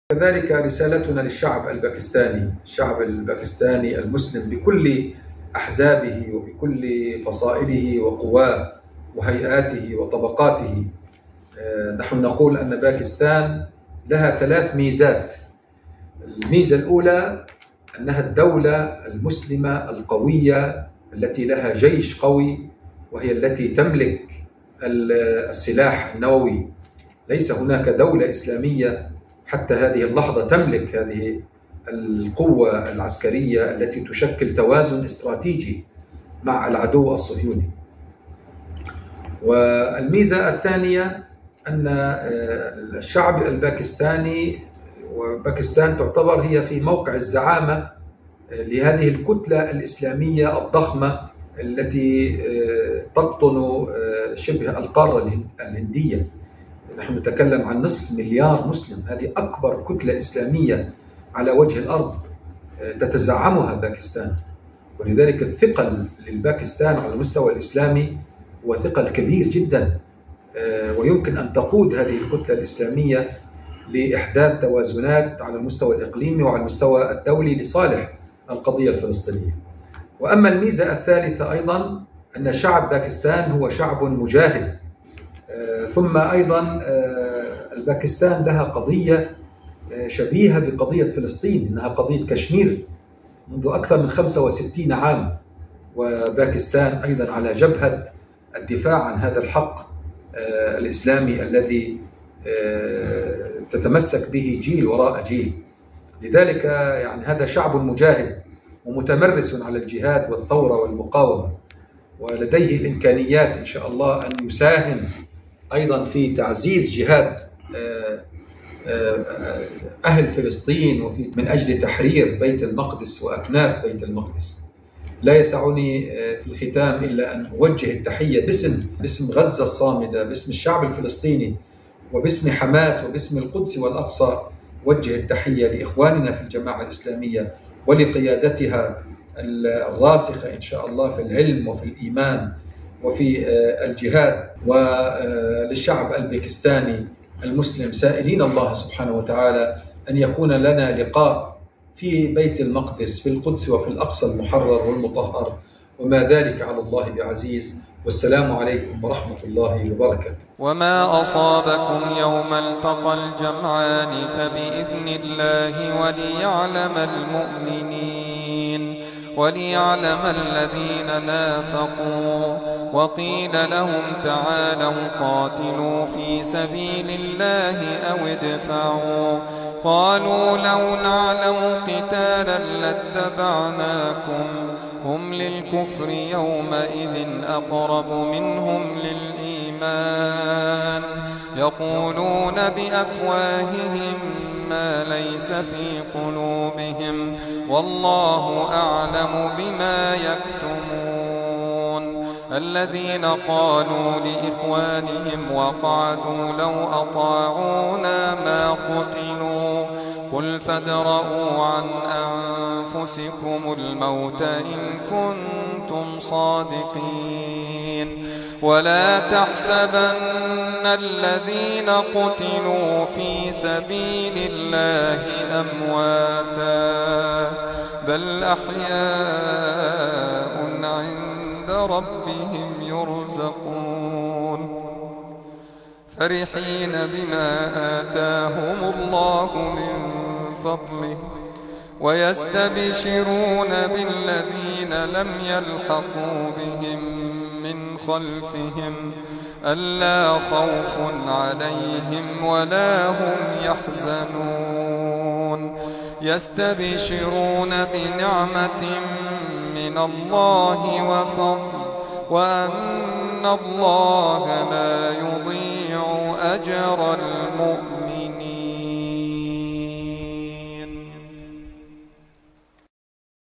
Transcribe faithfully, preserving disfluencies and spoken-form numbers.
كذلك رسالتنا للشعب الباكستاني، الشعب الباكستاني المسلم بكل أحزابه وبكل فصائله وقواه وهيئاته وطبقاته. نحن نقول أن باكستان لها ثلاث ميزات. الميزة الأولى أنها الدولة المسلمة القوية التي لها جيش قوي، وهي التي تملك السلاح النووي. ليس هناك دولة إسلامية حتى هذه اللحظة تملك هذه القوة العسكرية التي تشكل توازن استراتيجي مع العدو الصهيوني. والميزة الثانية أن الشعب الباكستاني، وباكستان تعتبر هي في موقع الزعامة لهذه الكتلة الإسلامية الضخمة التي تقطن شبه القارة الهندية. نحن نتكلم عن نصف مليار مسلم، هذه أكبر كتلة إسلامية على وجه الأرض تتزعمها باكستان، ولذلك الثقل للباكستان على المستوى الإسلامي هو ثقل كبير جدا، ويمكن أن تقود هذه الكتلة الإسلامية لإحداث توازنات على المستوى الإقليمي وعلى المستوى الدولي لصالح القضية الفلسطينية. وأما الميزة الثالثة أيضا أن شعب باكستان هو شعب مجاهد، ثم أيضا الباكستان لها قضية شبيهة بقضية فلسطين، إنها قضية كشمير منذ أكثر من خمسة وستين عام، وباكستان أيضا على جبهة الدفاع عن هذا الحق الإسلامي الذي تتمسك به جيل وراء جيل. لذلك يعني هذا شعب مجاهد ومتمرس على الجهاد والثورة والمقاومة، ولديه الإمكانيات إن شاء الله أن يساهم أيضا في تعزيز جهاد أهل فلسطين وفي من أجل تحرير بيت المقدس وأكناف بيت المقدس. لا يسعني في الختام إلا أن أوجه التحية باسم باسم غزة الصامدة، باسم الشعب الفلسطيني، وباسم حماس، وباسم القدس والأقصى. وجه التحية لإخواننا في الجماعة الإسلامية ولقيادتها الراسخة إن شاء الله في العلم وفي الإيمان وفي الجهاد، وللشعب الباكستاني المسلم، سائلين الله سبحانه وتعالى أن يكون لنا لقاء في بيت المقدس في القدس وفي الأقصى المحرر والمطهر، وما ذلك على الله بعزيز. والسلام عليكم ورحمة الله وبركاته. وما أصابكم يوم التقى الجمعان فبإذن الله وليعلم المؤمنين وليعلم الذين نافقوا. وقيل لهم تعالوا قاتلوا في سبيل الله أو ادفعوا. قالوا لو نعلم قتالا لاتبعناكم هم للكفر يومئذ أقرب منهم للإيمان يقولون بأفواههم ما ليس في قلوبهم والله أعلم بما يكتمون. الذين قالوا لإخوانهم وقعدوا لو أطاعونا ما قتلوا قل فادرءوا عن أنفسكم الموت إن كنتم صادقين. ولا تحسبن الذين قتلوا في سبيل الله أمواتا بل أحياء عند ربهم يرزقون فرحين بما آتاهم الله من فضله ويستبشرون بالذين لم يلحقوا بهم من خلفهم ألا خوف عليهم ولا هم يحزنون. يستبشرون بنعمة من الله وفضل وأن الله لا